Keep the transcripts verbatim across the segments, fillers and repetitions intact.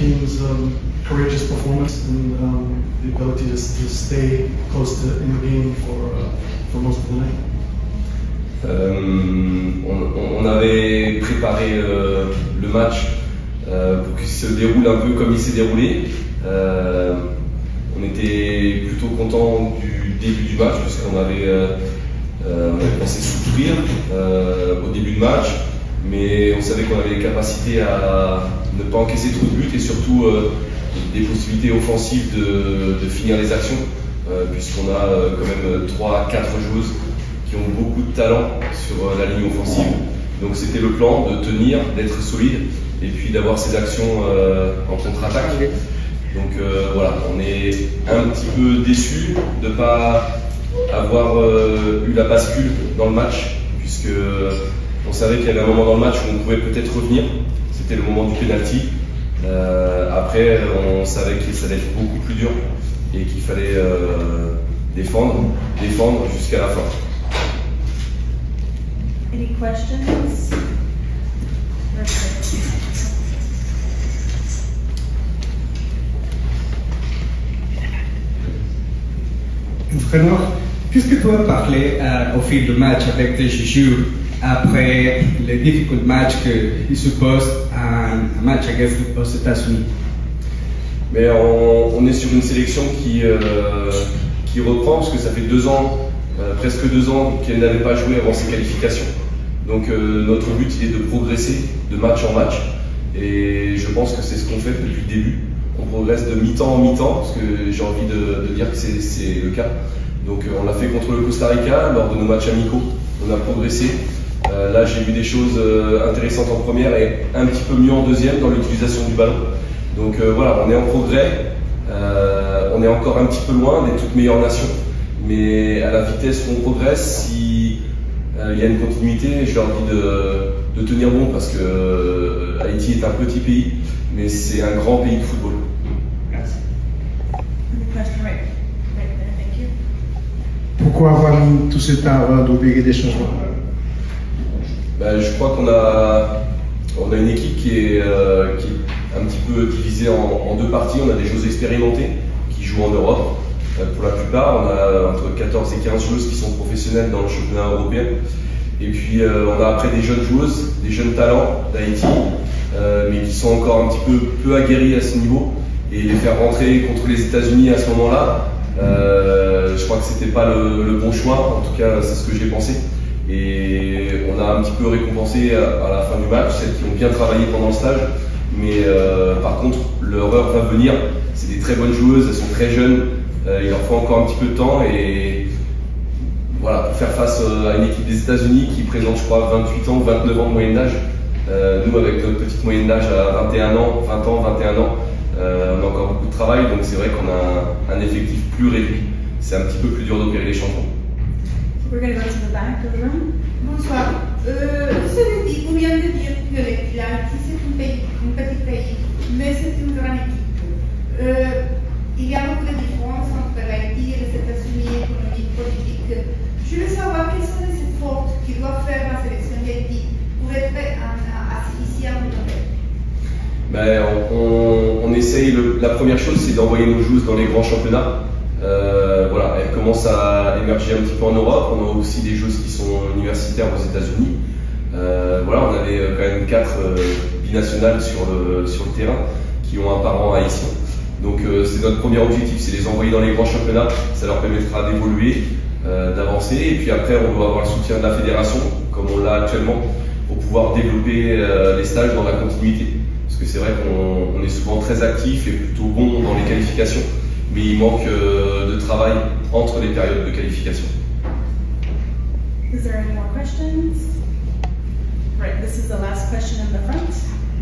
team's um, courageous performance and um, the ability to, to stay close to in the game for, uh, for most of the night. Euh, on, on avait préparé euh, le match euh, pour qu'il se déroule un peu comme il s'est déroulé. Euh, on était plutôt content du début du match parce qu'on avait, euh, euh, on avait pensé souffrir euh, au début de match, mais on savait qu'on avait les capacités à ne pas encaisser trop de buts et surtout euh, des possibilités offensives de, de finir les actions euh, puisqu'on a euh, quand même trois à quatre joueuses qui ont beaucoup de talent sur euh, la ligne offensive. Donc c'était le plan de tenir, d'être solide et puis d'avoir ces actions euh, en contre-attaque. Donc euh, voilà, on est un petit peu déçus de ne pas avoir euh, eu la bascule dans le match, puisque on savait qu'il y avait un moment dans le match où on pouvait peut-être revenir. C'était le moment du penalty. Euh, après, on savait que ça allait être beaucoup plus dur et qu'il fallait euh, défendre, défendre jusqu'à la fin. Any questions? Entraîneur, qu'est-ce que tu as parlé euh, au fil du match avec tes joueurs après les difficiles matchs qu'ils se posent à un match aux États-Unis? Mais on, on est sur une sélection qui, euh, qui reprend parce que ça fait deux ans, euh, presque deux ans qu'elle n'avait pas joué avant ses qualifications. Donc euh, notre but il est de progresser de match en match et je pense que c'est ce qu'on fait depuis le début. On progresse de mi-temps en mi-temps, parce que j'ai envie de, de dire que c'est le cas. Donc euh, on l'a fait contre le Costa Rica, lors de nos matchs amicaux, on a progressé. Euh, là j'ai vu des choses euh, intéressantes en première et un petit peu mieux en deuxième dans l'utilisation du ballon. Donc euh, voilà, on est en progrès, euh, on est encore un petit peu loin des toutes meilleures nations, mais à la vitesse où on progresse, si euh, il y a une continuité, j'ai envie de, de tenir bon, parce que euh, Haïti est un petit pays, mais c'est un grand pays de football. Merci. Pourquoi avoir mis tout ce temps avant d'opérer des changements? Ben, je crois qu'on a, on a une équipe qui est, euh, qui est un petit peu divisée en, en deux parties. On a des joueuses expérimentées qui jouent en Europe. Euh, pour la plupart, on a entre quatorze et quinze joueuses qui sont professionnelles dans le championnat européen. Et puis euh, on a après des jeunes joueuses, des jeunes talents d'Haïti, euh, mais qui sont encore un petit peu peu aguerris à ce niveau. Et les faire rentrer contre les États-Unis à ce moment-là, euh, je crois que c'était pas le, le bon choix. En tout cas, c'est ce que j'ai pensé. Et on a un petit peu récompensé à, à la fin du match celles qui ont bien travaillé pendant le stage. Mais euh, par contre, leur heure va venir. C'est des très bonnes joueuses, elles sont très jeunes. Euh, il leur faut encore un petit peu de temps. Et voilà, pour faire face à une équipe des États-Unis qui présente, je crois, vingt-huit ans, vingt-neuf ans de moyenne d'âge. Euh, nous, avec notre petite moyenne d'âge à vingt et un ans, vingt ans, vingt et un ans, euh, on a encore beaucoup de travail. Donc c'est vrai qu'on a un, un effectif plus réduit. C'est un petit peu plus dur d'opérer les changements. We're going to go to the back of the room. Bonsoir. Euh, cela dit, vous venez de dire que l'Haïti c'est un pays, un petit pays, mais c'est une grande équipe. Euh, il y a beaucoup de différences entre l'Haïti et les États-Unis, économiques, politiques. Je veux savoir quels sont les efforts qu'il doit faire la sélection d'Haïti pour être ici à Montréal. Ben, on, on essaye, le, la première chose c'est d'envoyer nos joueuses dans les grands championnats. Euh, voilà, elles commencent à émerger un petit peu en Europe. On a aussi des joueuses qui sont universitaires aux États-Unis. Euh, voilà, on avait quand même quatre euh, binationales sur le, sur le terrain qui ont un parent haïtien. Donc euh, c'est notre premier objectif, c'est les envoyer dans les grands championnats. Ça leur permettra d'évoluer, euh, d'avancer. Et puis après, on doit avoir le soutien de la fédération, comme on l'a actuellement, pour pouvoir développer euh, les stages dans la continuité. Parce que c'est vrai qu'on on est souvent très actif et plutôt bon dans les qualifications. Mais il manque euh, de travail entre les périodes de qualification. Is there any more questions? Right, this is the last question in the front.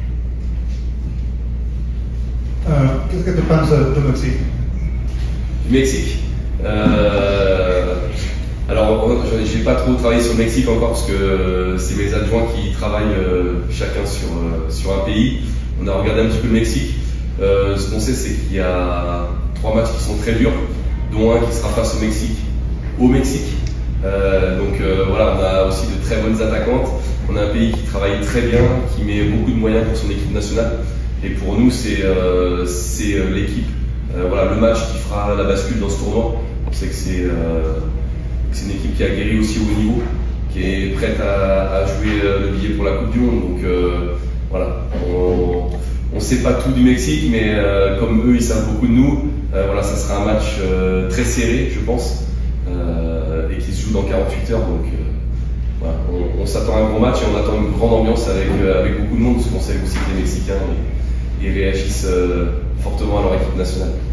Euh, Qu'est-ce que tu penses du Mexique? Du Mexique euh, Alors, je n'ai pas trop travaillé sur le Mexique encore parce que c'est mes adjoints qui travaillent euh, chacun sur, euh, sur un pays. On a regardé un petit peu le Mexique. Euh, ce qu'on sait, c'est qu'il y a trois matchs qui sont très durs, dont un qui sera face au Mexique, au Mexique. Euh, donc euh, voilà, on a aussi de très bonnes attaquantes. On a un pays qui travaille très bien, qui met beaucoup de moyens pour son équipe nationale. Et pour nous, c'est euh, c'est euh, l'équipe, euh, voilà, le match qui fera la bascule dans ce tournoi. On sait que c'est euh, c'est une équipe qui a guéri aussi au haut niveau, qui est prête à, à jouer le billet pour la Coupe du Monde. Donc euh, voilà, on ne sait pas tout du Mexique, mais euh, comme eux, ils savent beaucoup de nous. Euh, voilà, ça sera un match euh, très serré, je pense, euh, et qui se joue dans quarante-huit heures. Donc euh, voilà, on, on s'attend à un gros match et on attend une grande ambiance avec, euh, avec beaucoup de monde, parce qu'on sait aussi que les Mexicains ils, ils réagissent euh, fortement à leur équipe nationale.